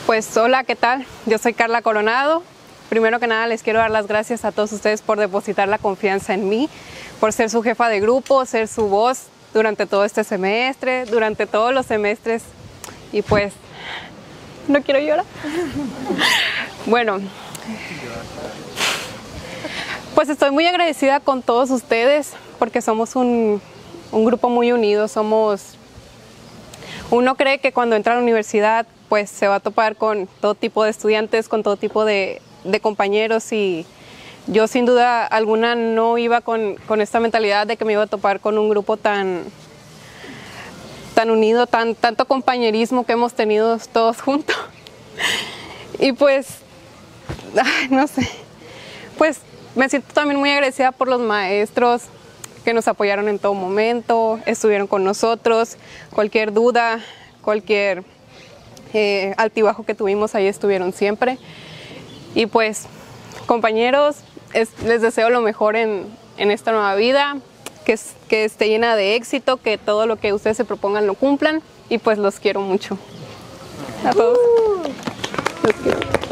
Pues hola, ¿qué tal? Yo soy Carla Coronado. Primero que nada les quiero dar las gracias a todos ustedes por depositar la confianza en mí, por ser su jefa de grupo, ser su voz durante todo este semestre, durante todos los semestres. Y pues, no quiero llorar. Bueno, pues estoy muy agradecida con todos ustedes porque somos un grupo muy unido. Uno cree que cuando entra a la universidad pues se va a topar con todo tipo de estudiantes, con todo tipo de compañeros, y yo sin duda alguna no iba con esta mentalidad de que me iba a topar con un grupo tan unido, tanto compañerismo que hemos tenido todos juntos. Y pues, no sé, pues me siento también muy agradecida por los maestros que nos apoyaron en todo momento, estuvieron con nosotros, cualquier duda, cualquier altibajo que tuvimos, ahí estuvieron siempre. Y pues, compañeros, les deseo lo mejor en esta nueva vida, que esté llena de éxito, que todo lo que ustedes se propongan lo cumplan, y pues los quiero mucho. A todos. Los quiero.